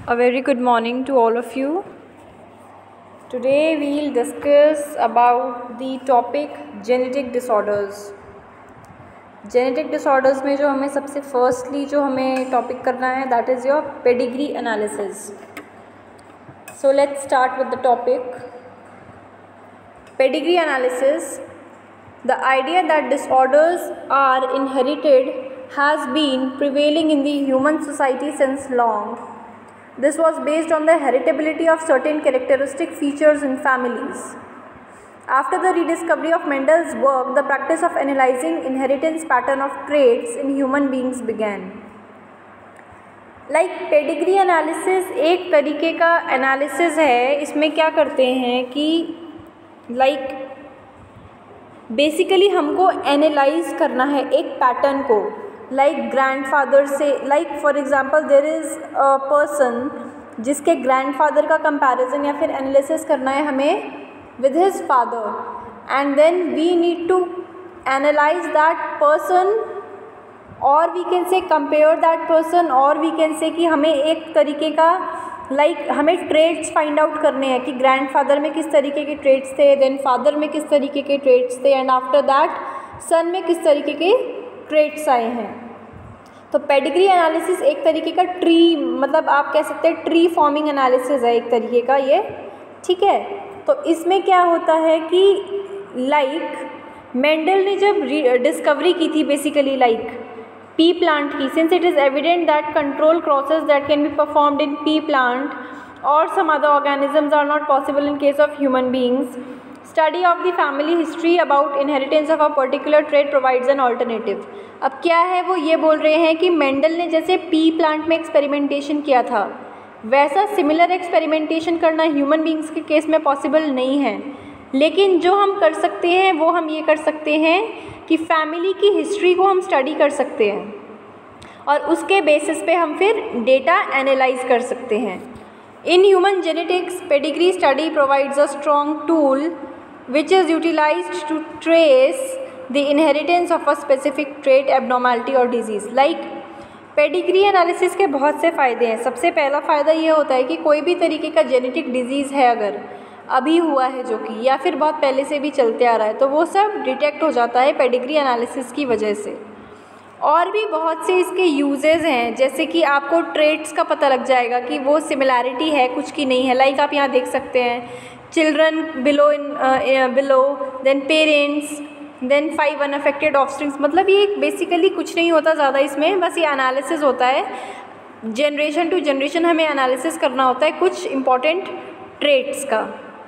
A very good morning to all of you. Today we will discuss about the topic genetic disorders. Genetic disorders में जो हमें सबसे firstly जो हमें topic करना है that is your pedigree analysis. So let's start with the topic. Pedigree analysis. The idea that disorders are inherited has been prevailing in the human society since long. This was based on the heritability of certain characteristic features in families. After the rediscovery of Mendel's work, the practice of analyzing inheritance pattern of traits in human beings began. Pedigree analysis एक तरीके का analysis है. इसमें क्या करते हैं कि basically हमको एनालाइज करना है एक पैटर्न को. ग्रैंडफादर से for example there is a person जिसके ग्रैंडफादर का कंपैरिजन या फिर एनालिसिस करना है हमें with his father, and then we need to analyse that person, और we can say compare that person, और वी कैन से कि हमें एक तरीके का हमें ट्रेड्स फाइंड आउट करने हैं कि ग्रैंडफादर में किस तरीके के ट्रेड्स थे, देन फादर में किस तरीके के ट्रेड्स थे, एंड आफ्टर दैट सन में किस तरीके के ट्रेड्स आए हैं. तो पेडिग्री एनालिसिस एक तरीके का ट्री, मतलब आप कह सकते हैं ट्री फॉर्मिंग एनालिसिस है एक तरीके का ये, ठीक है. तो इसमें क्या होता है कि मेंडल ने जब डिस्कवरी की थी बेसिकली पी प्लांट की, since it is evident that control crosses that can be performed in pea plant और some other organisms are not possible in case of human beings. Study of the family history about inheritance of a particular trait provides an alternative. अब क्या है वो ये बोल रहे हैं कि मेंडल ने जैसे पी प्लांट में एक्सपेरिमेंटेशन किया था वैसा सिमिलर एक्सपेरिमेंटेशन करना ह्यूमन बींग्स के केस में पॉसिबल नहीं है, लेकिन जो हम कर सकते हैं वो हम ये कर सकते हैं कि फैमिली की हिस्ट्री को हम स्टडी कर सकते हैं और उसके बेसिस पे हम फिर डेटा एनालाइज कर सकते हैं. In human genetics pedigree study provides a strong tool which is utilized to trace the inheritance of a specific trait, abnormality or disease. Pedigree analysis के बहुत से फ़ायदे हैं. सबसे पहला फ़ायदा ये होता है कि कोई भी तरीके का जेनेटिक डिजीज़ है अगर अभी हुआ है जो कि या फिर बहुत पहले से भी चलते आ रहा है तो वो सब डिटेक्ट हो जाता है पेडिग्री एनालिसिस की वजह से. और भी बहुत से इसके यूजेस हैं, जैसे कि आपको ट्रेट्स का पता लग जाएगा कि वो सिमिलैरिटी है कुछ की नहीं है. आप यहाँ देख सकते हैं children below then parents then 5 unaffected offsprings. मतलब ये बेसिकली कुछ नहीं होता ज़्यादा इसमें, बस ये एनालिसिस होता है. जनरेशन टू जनरेशन हमें एनालिसिस करना होता है कुछ इम्पॉर्टेंट ट्रेट्स का.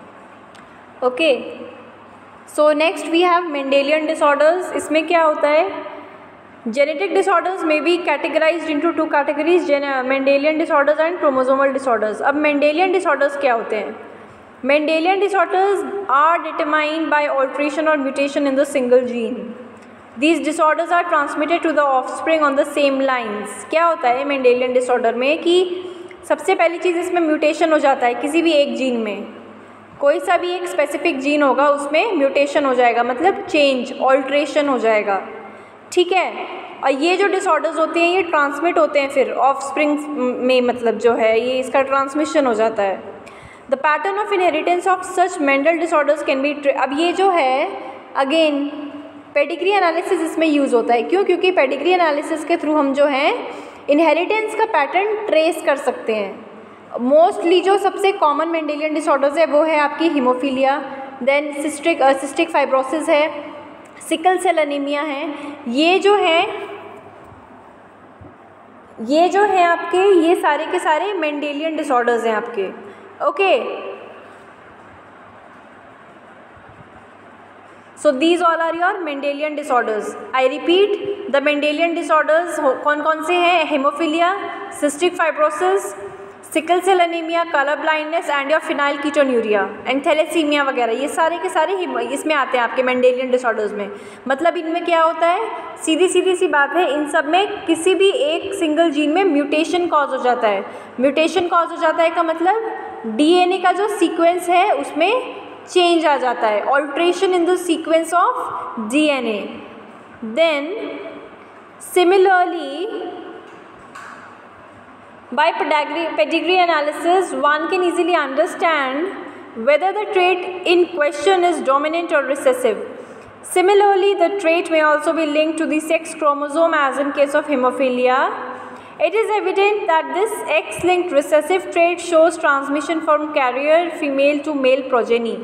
Okay, so next we have Mendelian disorders. इसमें क्या होता है, जेनेटिक डिसऑर्डर्स में be categorized into 2 categories, Mendelian disorders and chromosomal disorders. अब मेंडेलियन डिसऑर्डर्स क्या होते हैं? Mendelian disorders are determined by alteration or mutation in the single gene. These disorders are transmitted to the offspring on the same lines. क्या होता है Mendelian disorder में कि सबसे पहली चीज़ इसमें म्यूटेशन हो जाता है किसी भी एक जीन में. कोई सा भी एक स्पेसिफिक जीन होगा उसमें म्यूटेशन हो जाएगा, मतलब चेंज ऑल्ट्रेशन हो जाएगा, ठीक है. और ये जो डिसऑर्डर्स होते हैं ये ट्रांसमिट होते हैं फिर ऑफस्प्रिंग में, मतलब जो है ये इसका ट्रांसमिशन हो जाता है. The pattern of inheritance of such Mendel disorders can be. अब ये जो है अगेन पेडिग्री एनालिसिस इसमें यूज़ होता है. क्यों? क्योंकि पेडिग्री एनालिसिस के थ्रू हम जो है इनहेरिटेंस का पैटर्न ट्रेस कर सकते हैं. मोस्टली जो सबसे कॉमन मेंडेलियन डिसऑर्डर्स है वो है आपकी हीमोफीलिया, देन सिस्टिक फाइब्रोसिस है, सिकल सेल एनीमिया है. ये जो है आपके ये सारे के सारे मेंडेलियन डिसऑर्डर्स हैं आपके. Okay, so these all are your Mendelian disorders. I repeat, the Mendelian disorders कौन कौन से हैं? Haemophilia, cystic fibrosis, sickle cell anaemia, colour blindness and your phenylketonuria and thalassaemia वगैरह. ये सारे के सारे इसमें आते हैं आपके मेंडेलियन डिसऑर्डर्स में. मतलब इनमें क्या होता है, सीधी सी बात है, इन सब में किसी भी एक सिंगल जीन में म्यूटेशन कॉज हो जाता है. म्यूटेशन कॉज हो जाता है का मतलब डीएनए का जो सीक्वेंस है उसमें चेंज आ जाता है, alteration in the sequence of DNA. Then similarly By pedigree analysis, one can easily understand whether the trait in question is dominant or recessive. Similarly, the trait may also be linked to the sex chromosome, as in case of hemophilia. It is evident that this X-linked recessive trait shows transmission from carrier female to male progeny.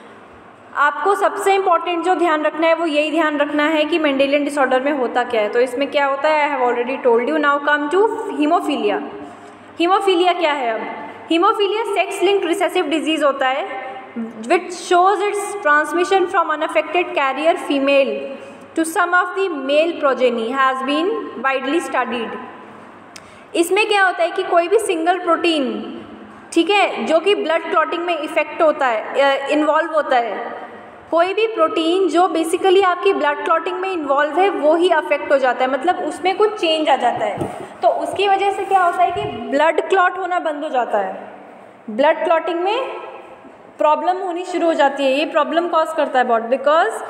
आपको सबसे important जो ध्यान रखना है वो यही ध्यान रखना है कि मेंडेलियन डिसऑर्डर में होता क्या है. तो इसमें क्या होता है, I have already told you. Now come to haemophilia. Haemophilia क्या है? अब haemophilia sex linked recessive disease होता है which shows its transmission from unaffected carrier female to some of the male progeny has been widely studied. इसमें क्या होता है कि कोई भी सिंगल प्रोटीन, ठीक है, जो कि ब्लड क्लॉटिंग में इफेक्ट होता है, इन्वॉल्व होता है, कोई भी प्रोटीन जो बेसिकली आपकी ब्लड क्लॉटिंग में इन्वॉल्व है वो ही अफेक्ट हो जाता है, मतलब उसमें कुछ चेंज आ जाता है. तो उसकी वजह से क्या होता है कि ब्लड क्लॉट होना बंद हो जाता है, ब्लड क्लॉटिंग में प्रॉब्लम होनी शुरू हो जाती है. ये प्रॉब्लम कॉज करता है बहुत, बिकॉज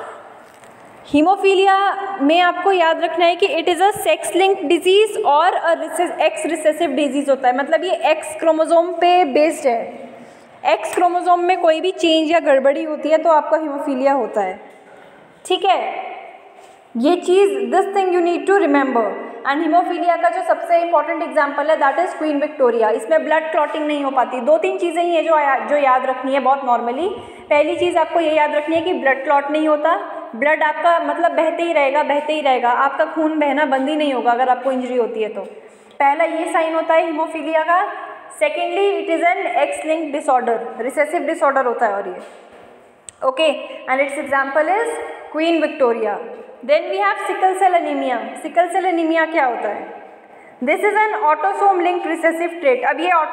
हीमोफीलिया में आपको याद रखना है कि it is a sex linked disease और एक्स रिसेसिव डिजीज़ होता है. मतलब ये एक्स क्रोमोसोम पे बेस्ड है. एक्स क्रोमोसोम में कोई भी चेंज या गड़बड़ी होती है तो आपका हीमोफीलिया होता है. ठीक है, ये चीज़, this thing you need to remember. And haemophilia का जो सबसे इंपॉर्टेंट एग्जांपल है दैट इज़ क्वीन विक्टोरिया. इसमें ब्लड क्लॉटिंग नहीं हो पाती. 2-3 चीज़ें ही हैं जो याद रखनी है बहुत नॉर्मली. पहली चीज़ आपको ये याद रखनी है कि ब्लड क्लॉट नहीं होता. ब्लड आपका मतलब बहते ही रहेगा, आपका खून बहना बंद ही नहीं होगा अगर आपको इंजरी होती है तो. पहला ये साइन होता है हीमोफीलिया का. Secondly, it is an X linked disorder, recessive disorder होता है और ये okay. And its example is Queen Victoria. Then we have sickle cell anaemia. सिकल सेल एनीमिया क्या होता है? This is an autosome linked recessive trait. अब ये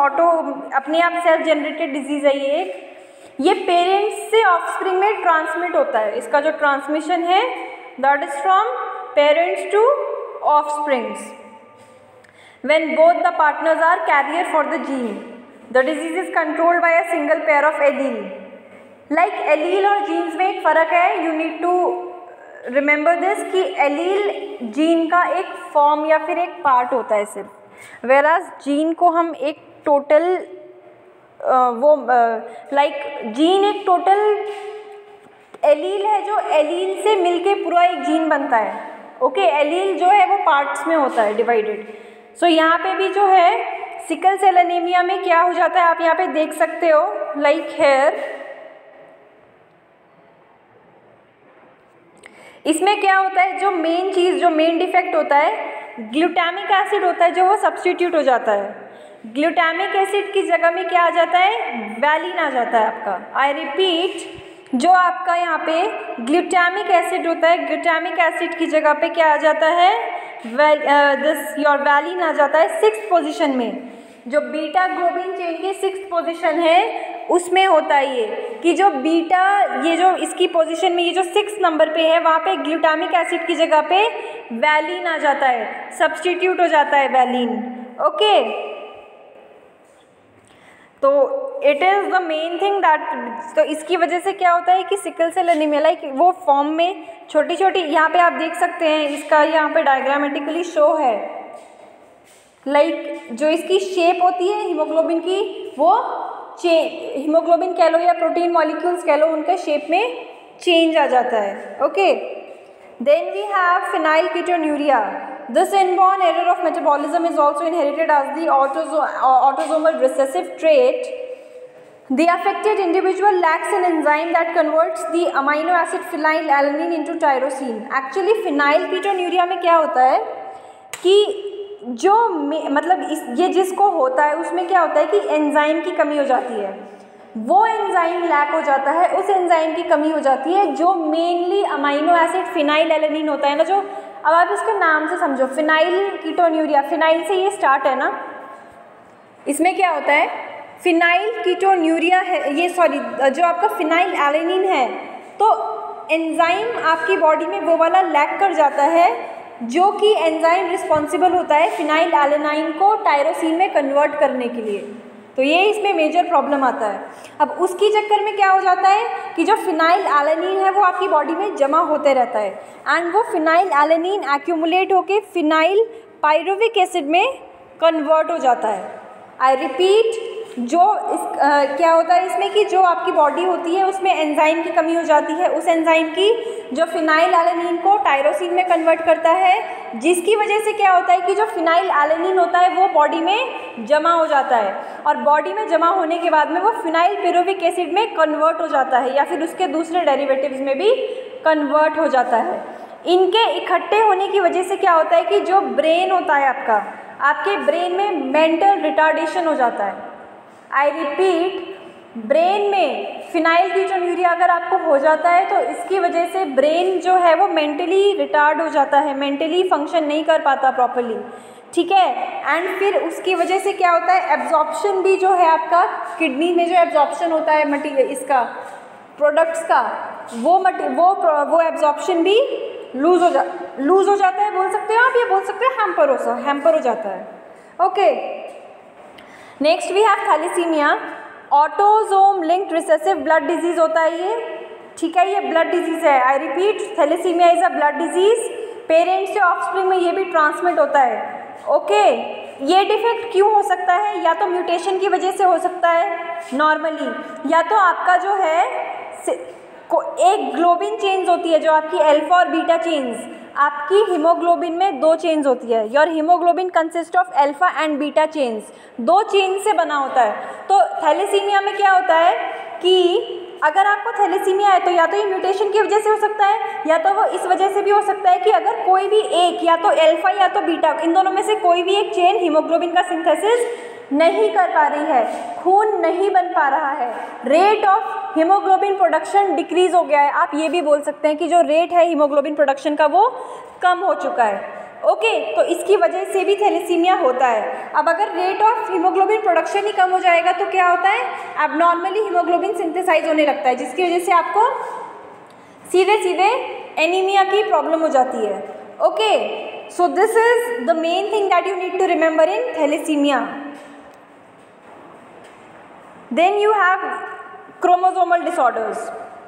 अपने आप सेल्फ जनरेटेड डिजीज है. ये पेरेंट्स से ऑफस्प्रिंग में ट्रांसमिट होता है. इसका जो ट्रांसमिशन है that is from parents to offsprings. When both the partners are carrier for the gene, the disease is controlled by a single pair of allele. Like allele और genes में एक फ़र्क है. You need to remember this कि allele gene का एक form या फिर एक पार्ट होता है सिर्फ, whereas gene को हम एक टोटल जीन एक टोटल एलील है जो एलील से मिलके पूरा एक जीन बनता है. ओके, एलील जो है वो पार्ट्स में होता है डिवाइडेड. सो यहाँ पे भी जो है सिकल सेल एनीमिया में क्या हो जाता है आप यहाँ पे देख सकते हो. लाइक हेयर इसमें क्या होता है, जो मेन डिफेक्ट होता है ग्लूटामिक एसिड होता है जो वो सब्स्टिट्यूट हो जाता है. ग्लूटामिक एसिड की जगह में क्या आ जाता है, वैलिन आ जाता है आपका. आई रिपीट, जो आपका यहाँ पे ग्लूटामिक एसिड होता है, ग्लूटामिक एसिड की जगह पे क्या आ जाता है, दिस योर वैलिन आ जाता है 6th पोजीशन में. जो बीटा ग्लोबिन चेन की 6th पोजीशन है उसमें होता है ये कि जो बीटा, ये जो इसकी पोजीशन में ये जो 6th नंबर पे है वहाँ पे ग्लूटामिक एसिड की जगह पे वैलिन आ जाता है, सब्स्टिट्यूट हो जाता है वैलिन. ओके, तो it is the main thing that. तो इसकी वजह से क्या होता है कि सिकल सेल एनीमिया लाइक वो फॉर्म में छोटी छोटी, यहाँ पे आप देख सकते हैं इसका यहाँ पे डायग्रामेटिकली शो है. लाइक जो इसकी शेप होती है हीमोग्लोबिन की, वो हीमोग्लोबिन कह लो या प्रोटीन मॉलिक्यूल्स कह लो, उनके शेप में चेंज आ जाता है. Okay, then we have phenylketonuria. This inborn error of metabolism is also inherited as the autosomal recessive trait. The affected individual lacks an enzyme that converts the amino acid phenylalanine into tyrosine. Actually phenylketonuria में क्या होता है कि जो मतलब ये जिसको होता है उसमें क्या होता है कि एंजाइम की कमी हो जाती है. वो एंजाइम लैक हो जाता है, उस एंजाइम की कमी हो जाती है जो मेनली अमाइनो एसिड फिनाइलएलानिन होता है ना. जो अब आप इसके नाम से समझो, फिनाइल कीटोन्यूरिया, फिनाइल से ये स्टार्ट है ना. इसमें क्या होता है, फिनाइल कीटोन्यूरिया है ये, सॉरी, जो आपका फिनाइलएलानिन है तो एंजाइम आपकी बॉडी में वो वाला लैक कर जाता है जो कि एंजाइम रिस्पॉन्सिबल होता है फिनाइलएलानाइन को टायरोसिन में कन्वर्ट करने के लिए. तो ये इसमें मेजर प्रॉब्लम आता है. अब उसकी चक्कर में क्या हो जाता है कि जो फिनाइलएलानिन है वो आपकी बॉडी में जमा होते रहता है एंड वो फिनाइलएलानिन एक्यूमुलेट होके फिनाइल पायरुविक एसिड में कन्वर्ट हो जाता है। आई रिपीट, जो क्या होता है इसमें कि जो आपकी बॉडी होती है उसमें एंजाइम की कमी हो जाती है, उस एंजाइम की जो फिनाइल एलेनिन को टायरोसिन में कन्वर्ट करता है, जिसकी वजह से क्या होता है कि जो फिनाइल एलेनिन होता है वो बॉडी में जमा हो जाता है, और बॉडी में जमा होने के बाद में वो फिनाइल पिरुविक एसिड में कन्वर्ट हो जाता है या फिर उसके दूसरे डेरिवेटिव्स में भी कन्वर्ट हो जाता है। इनके इकट्ठे होने की वजह से क्या होता है कि जो ब्रेन होता है आपके ब्रेन में मेंटल रिटार्डेशन हो जाता है। आई रिपीट, ब्रेन में फिनाइल कीटोन्यूरिया अगर आपको हो जाता है तो इसकी वजह से ब्रेन जो है वो मेंटली रिटार्ड हो जाता है, मेंटली फंक्शन नहीं कर पाता प्रॉपरली, ठीक है। एंड फिर उसकी वजह से क्या होता है, एब्जॉर्प्शन भी जो है आपका किडनी में जो एब्जॉर्प्शन होता है मटीरियल इसका प्रोडक्ट्स का, वो एब्जॉर्प्शन भी लूज हो जाता है, बोल सकते हो आप, ये बोल सकते हो हैम्पर हो जाता है। Okay, next we have thalassaemia. Autosome linked recessive blood disease होता है ये, ठीक है, ये ब्लड डिजीज़ है। I repeat, thalassaemia is a blood disease, parents से ऑफस्प्रिंग में ये भी ट्रांसमिट होता है। ओके, ये डिफेक्ट क्यों हो सकता है, या तो म्यूटेशन की वजह से हो सकता है नॉर्मली, या तो आपका जो है एक ग्लोबिन चेंज होती है जो आपकी अल्फा और बीटा चेंज, आपकी हीमोग्लोबिन में 2 चेंज होती है। Your haemoglobin consist of alpha and beta chains, 2 chains से बना होता है। तो थैलेसीमिया में क्या होता है कि अगर आपको थैलेसीमिया है तो या तो ये म्यूटेशन की वजह से हो सकता है, या तो वो इस वजह से भी हो सकता है कि अगर कोई भी एक, या तो अल्फा या तो बीटा, इन दोनों में से कोई भी एक चेन हीमोग्लोबिन का सिंथेसिस नहीं कर पा रही है, खून नहीं बन पा रहा है, rate of haemoglobin production decrease हो गया है। आप ये भी बोल सकते हैं कि जो रेट है हीमोग्लोबिन प्रोडक्शन का वो कम हो चुका है। ओके, तो इसकी वजह से भी थैलेसीमिया होता है। अब अगर रेट ऑफ हीमोग्लोबिन प्रोडक्शन ही कम हो जाएगा तो क्या होता है, एब्नॉर्मली हीमोग्लोबिन सिंथेसाइज होने लगता है, जिसकी वजह से आपको सीधे सीधे एनीमिया की प्रॉब्लम हो जाती है। Okay, so this is the main thing that you need to remember in thalassaemia. Then you have chromosomal disorders.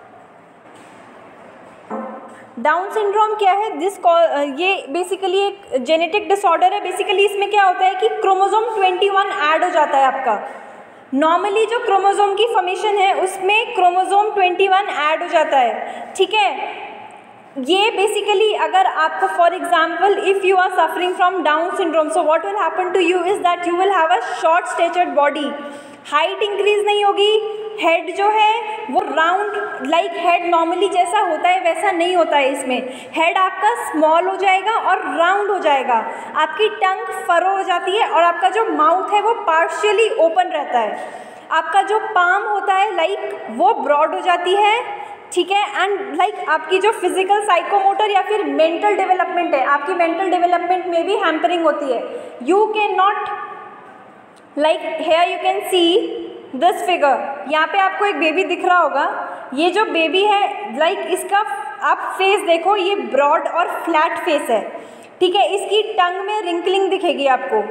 Down syndrome क्या है, ये बेसिकली एक जेनेटिक डिसऑर्डर है। बेसिकली इसमें क्या होता है कि क्रोमोसोम 21 ऐड हो जाता है आपका। नॉर्मली जो क्रोमोसोम की फॉर्मेशन है उसमें क्रोमोसोम 21 ऐड हो जाता है, ठीक है। ये बेसिकली अगर आपको for example if you are suffering from Down syndrome, so what will happen to you is that you will have a short statured body, height increase नहीं होगी, हेड जो है वो राउंड लाइक हेड नॉर्मली जैसा होता है वैसा नहीं होता है, इसमें हेड आपका स्मॉल हो जाएगा और राउंड हो जाएगा, आपकी टंग फरो हो जाती है और आपका जो माउथ है वो पार्शियली ओपन रहता है, आपका जो पाम होता है लाइक वो ब्रॉड हो जाती है, ठीक है। एंड लाइक आपकी जो फिजिकल साइकोमोटर या फिर मेंटल डेवलपमेंट है, आपकी मेंटल डेवलपमेंट में भी हैम्परिंग होती है। You can not like here you can see this figure, यहाँ पे आपको एक बेबी दिख रहा होगा, ये जो बेबी है लाइक इसका आप फेस देखो, ये ब्रॉड और फ्लैट फेस है, ठीक है। इसकी टंग में रिंकलिंग दिखेगी आपको,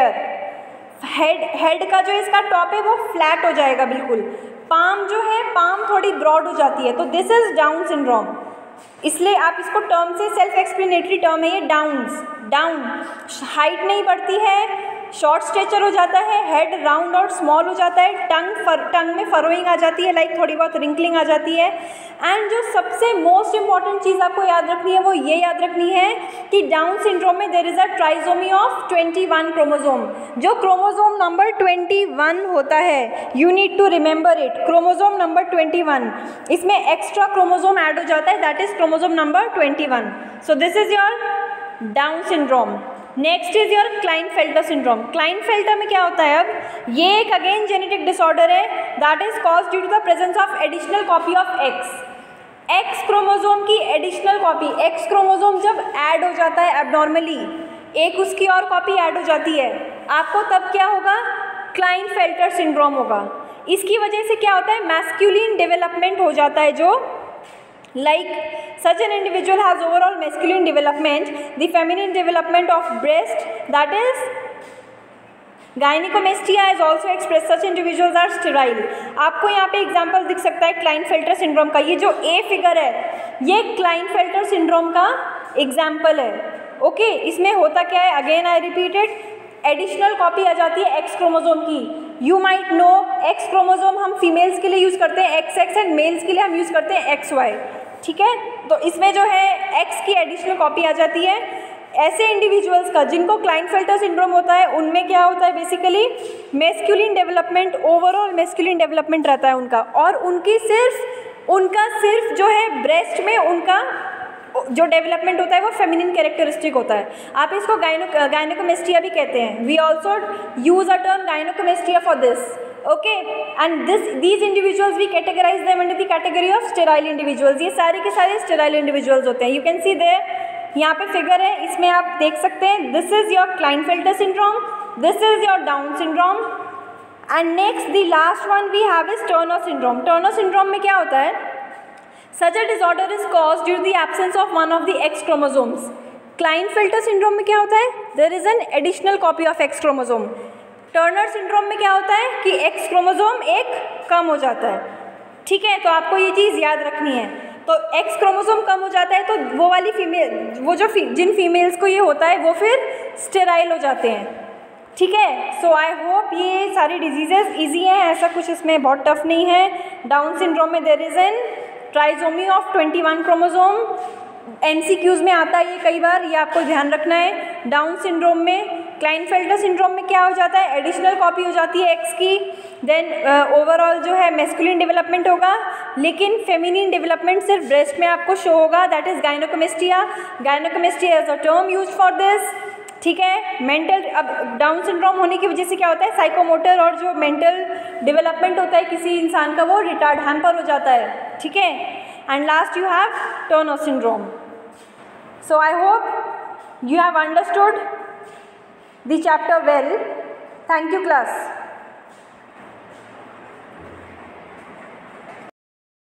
हेड का जो इसका टॉप है वो फ्लैट हो जाएगा बिल्कुल, पाम जो है पाम थोड़ी ब्रॉड हो जाती है। तो दिस इज डाउन सिंड्रोम, इसलिए आप इसको टर्म से सेल्फ एक्सप्लेनेटरी टर्म है ये, डाउन हाइट नहीं बढ़ती है, शॉर्ट स्टेचर हो जाता है, हेड राउंड और स्मॉल हो जाता है, टंग में फरोइंग आ जाती है, लाइक थोड़ी बहुत रिंकलिंग आ जाती है। एंड जो सबसे मोस्ट इंपॉर्टेंट चीज़ आपको याद रखनी है वो ये याद रखनी है कि डाउन सिंड्रोम में there is a trisomy of 21 chromosome. जो क्रोमोसोम नंबर 21 होता है, you need to remember it, chromosome number 21, इसमें एक्स्ट्रा क्रोमोसोम ऐड हो जाता है, that is chromosome number 21। So this is your Down syndrome. Next is your Klinefelter syndrome. Klinefelter में क्या होता है, अब ये एक अगेन जेनेटिक डिसऑर्डर है, that is caused due to the presence of additional copy of X chromosome की additional copy. X chromosome जब ऐड हो जाता है एबनॉर्मली, एक उसकी और कॉपी ऐड हो जाती है, आपको तब क्या होगा, क्लाइनफेल्टर सिंड्रोम होगा। इसकी वजह से क्या होता है, मैस्कुलिन डेवलपमेंट हो जाता है, जो like such an individual has overall masculine development, the feminine development of breast, that is gynecomastia is also expressed, such individuals are sterile। आपको यहाँ पे एग्जाम्पल दिख सकता है क्लाइनफेल्टर सिंड्रोम का, ये जो ए फिगर है ये क्लाइनफेल्टर सिंड्रोम का एग्जाम्पल है। ओके, इसमें होता क्या है, again I repeated, additional copy आ जाती है एक्स क्रोमोसोम की। You might know X chromosome हम फीमेल्स के लिए यूज़ करते हैं XX एंड मेल्स के लिए हम यूज़ करते हैं XY, ठीक है। तो इसमें जो है X की एडिशनल कॉपी आ जाती है। ऐसे इंडिविजुअल्स का जिनको क्लाइनफेल्टर सिंड्रोम होता है उनमें क्या होता है, basically masculine development, overall masculine development रहता है उनका, और उनका सिर्फ जो है ब्रेस्ट में उनका जो डेवलपमेंट होता है वो फेमिनिन कैरेक्टरिस्टिक होता है। आप इसको गायनोकोमेस्टिया भी कहते हैं। We also use a term gynaecomastia for this, okay. And these individuals we categorise them under the category of sterile individuals. ये सारे के सारे स्टेराइल इंडिविजुअल्स होते हैं। यू कैन सी देयर, यहाँ पे फिगर है, इसमें आप देख सकते हैं, this is your Klinefelter syndrome, this is your Down syndrome, and next the last one we have is Turner syndrome. Turner syndrome में क्या होता है, Such a disorder is caused due to the absence of one of the X chromosomes. Klinefelter syndrome में क्या होता है, there is an additional copy of X chromosome. Turner syndrome में क्या होता है कि X chromosome एक कम हो जाता है, ठीक है। तो आपको ये चीज़ याद रखनी है। तो X chromosome कम हो जाता है तो वो वाली फीमेल, वो जो जिन फीमेल्स को ये होता है वो फिर स्टेराइल हो जाते हैं, ठीक है। सो आई होप ये सारी डिजीजेज ईजी हैं, ऐसा कुछ इसमें बहुत टफ नहीं है। डाउन सिंड्रोम में there is an trisomy of 21 chromosome, MCQs में आता है ये कई बार, ये आपको ध्यान रखना है। डाउन सिंड्रोम में, क्लाइनफेल्टर सिंड्रोम में क्या हो जाता है, एडिशनल कॉपी हो जाती है X की, देन ओवरऑल जो है मेस्कुलिन डेवलपमेंट होगा, लेकिन फेमिनिन डेवलपमेंट सिर्फ ब्रेस्ट में आपको शो होगा, that is gynaecomastia. Gynaecomastia is a term used for this, ठीक है। मेंटल, अब डाउन सिंड्रोम होने की वजह से क्या होता है, साइकोमोटर और जो मेंटल डेवलपमेंट होता है किसी इंसान का वो रिटार्ड, हैम्पर हो जाता है, ठीक है। And last you have Turner syndrome. So I hope you have understood the chapter well. Thank you class.